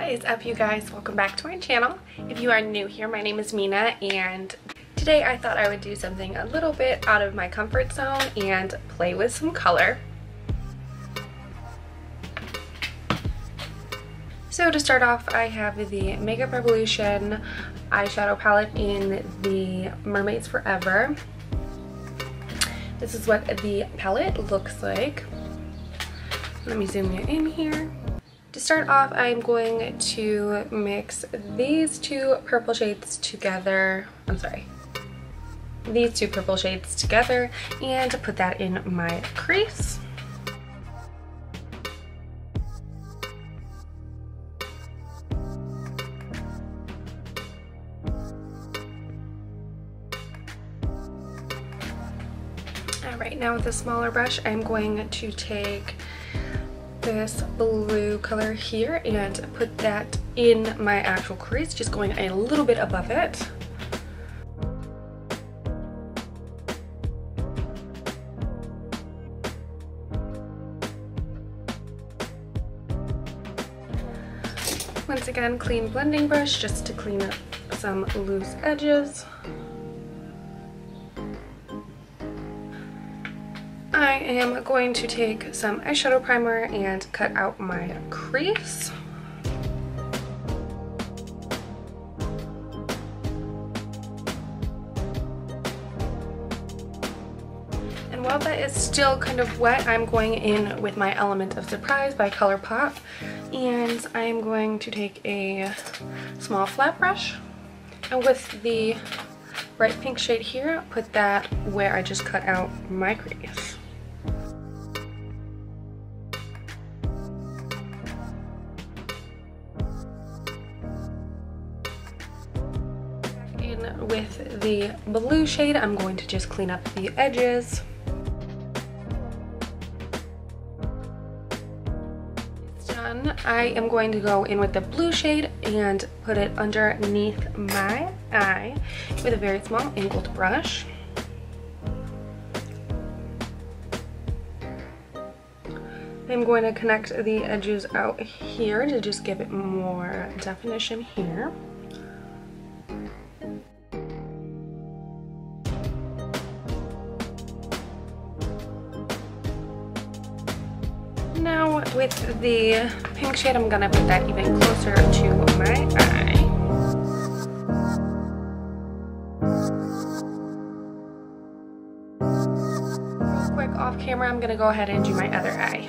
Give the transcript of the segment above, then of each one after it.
is up, you guys? Welcome back to my channel. If you are new here, my name is Mina, and today I thought I would do something a little bit out of my comfort zone and play with some color. So to start off, I have the Makeup Revolution eyeshadow palette in the Mermaids Forever. This is what the palette looks like. Let me zoom you in here. To start off, I'm going to mix these two purple shades together. These two purple shades together and put that in my crease. Alright, now with a smaller brush, I'm going to take this blue color here and put that in my actual crease, just going a little bit above it. Once again, clean blending brush just to clean up some loose edges. I am going to take some eyeshadow primer and cut out my crease. And while that is still kind of wet, I'm going in with my Element of Surprise by ColourPop, and I'm going to take a small flat brush, and with the bright pink shade here, put that where I just cut out my crease. With the blue shade, I'm going to just clean up the edges. It's done. I am going to go in with the blue shade and put it underneath my eye with a very small angled brush. I'm going to connect the edges out here to just give it more definition here. Now with the pink shade, I'm gonna put that even closer to my eye. Real quick off camera, I'm gonna go ahead and do my other eye.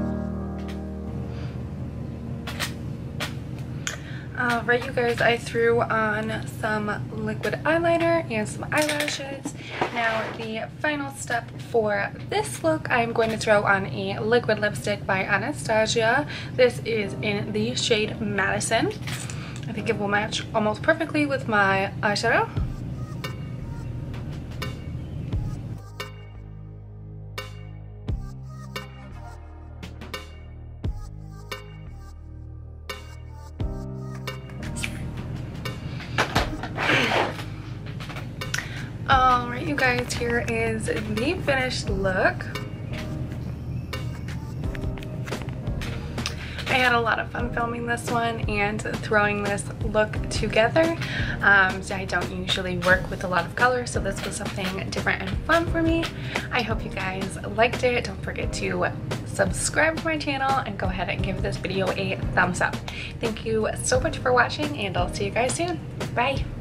Alright, you guys, I threw on some liquid eyeliner and some eyelashes. Now the final step for this look, I'm going to throw on a liquid lipstick by Anastasia. This is in the shade Madison. I think it will match almost perfectly with my eyeshadow. Alright, you guys, here is the finished look. I had a lot of fun filming this one and throwing this look together. So I don't usually work with a lot of color, so this was something different and fun for me. I hope you guys liked it. Don't forget to subscribe to my channel and go ahead and give this video a thumbs up. Thank you so much for watching, and I'll see you guys soon. Bye!